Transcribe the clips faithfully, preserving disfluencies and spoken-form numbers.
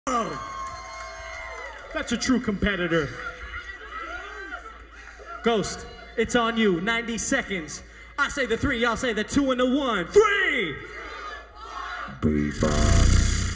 That's a true competitor. Ghost, it's on you. ninety seconds. I say the three, y'all say the two and the one. Three! Beatbox.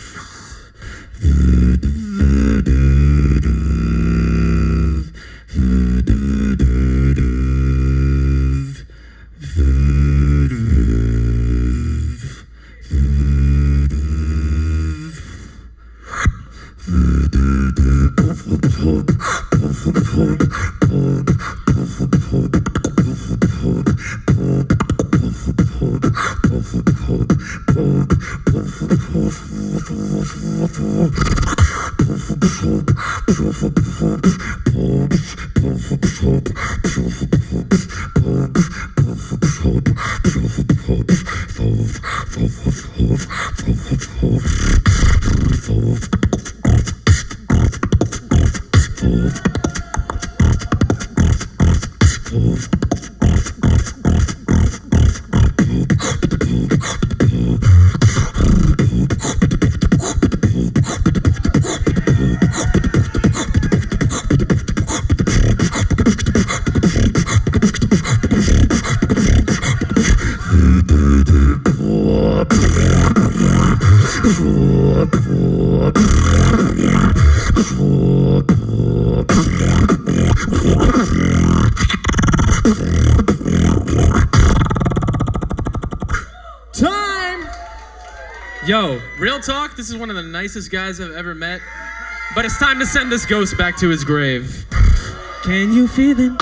Yo, real talk, this is one of the nicest guys I've ever met, but it's time to send this ghost back to his grave. Can you feel it?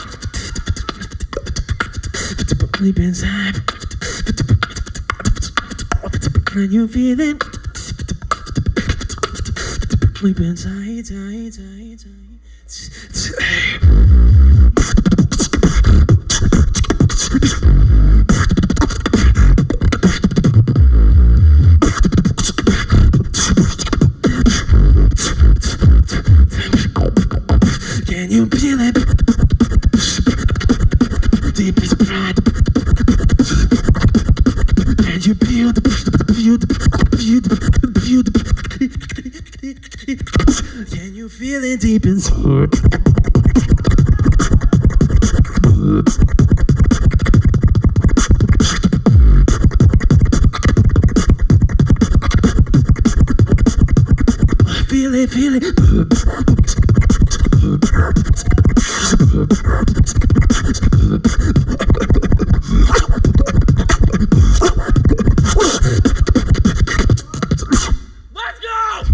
Deep inside. Can you feel it? Deep inside, inside, inside, inside. Can you feel it? Deep is pride. Can you feel the feel the feel the feel the Can you feel it deep inside? Feel it, feel it. Let's go!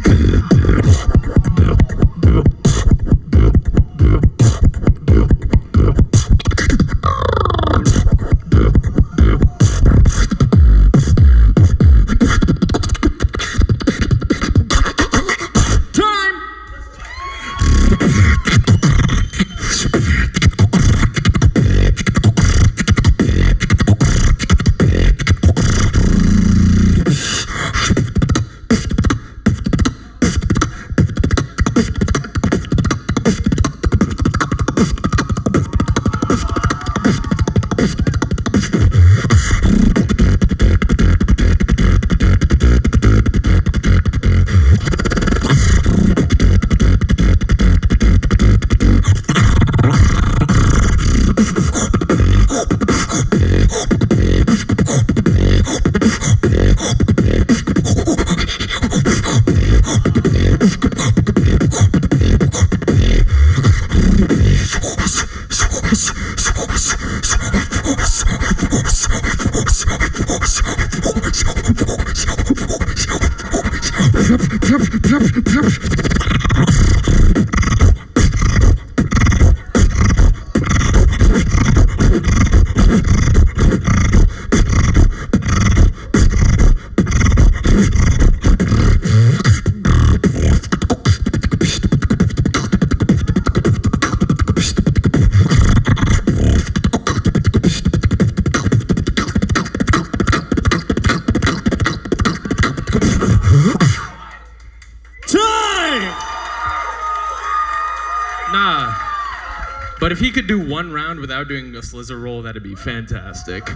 Nah. But if he could do one round without doing a slizzer roll, that'd be fantastic.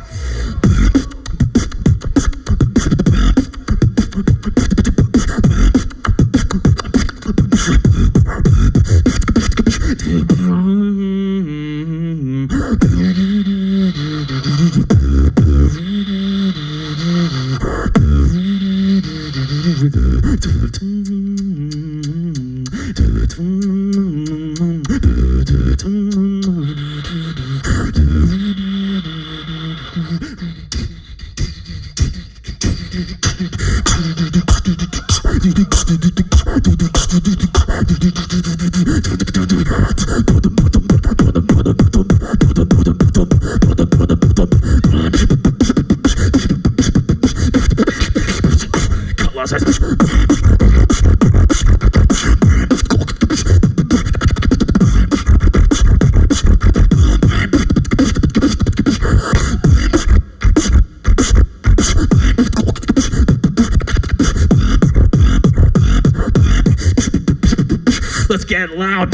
Let's get loud.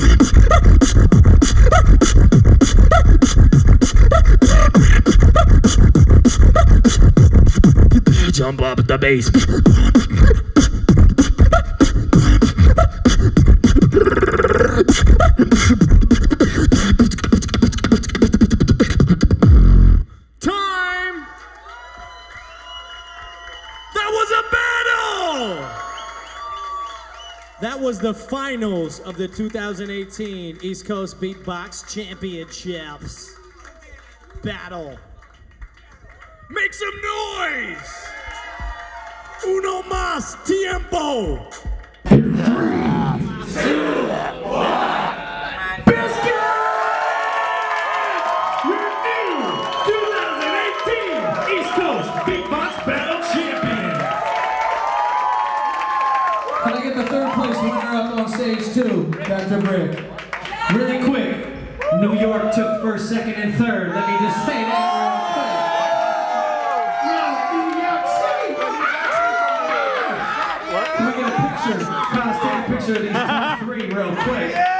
Jump up the bass. Time. That was a battle. That was the finals of the two thousand eighteen East Coast Beatbox Championships battle. Make some noise! Uno más tiempo! Bizkit! Your new two thousand eighteen East Coast Beatbox Battle Champion! Can I get the third place winner up on stage too, Doctor Brick? Really quick, New York took first, second, and third. Let me just say that real quick. Can we get a picture? Guys, take a picture of these top three real quick.